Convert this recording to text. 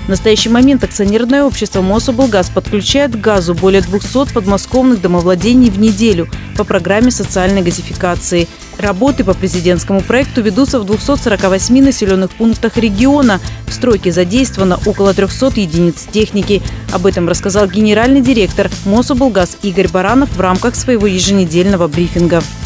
В настоящий момент акционерное общество «Мособлгаз» подключает к газу более 200 подмосковных домовладений в неделю по программе социальной газификации. Работы по президентскому проекту ведутся в 248 населенных пунктах региона. В стройке задействовано около 300 единиц техники. Об этом рассказал генеральный директор «Мособлгаз» Игорь Баранов в рамках своего еженедельного брифинга.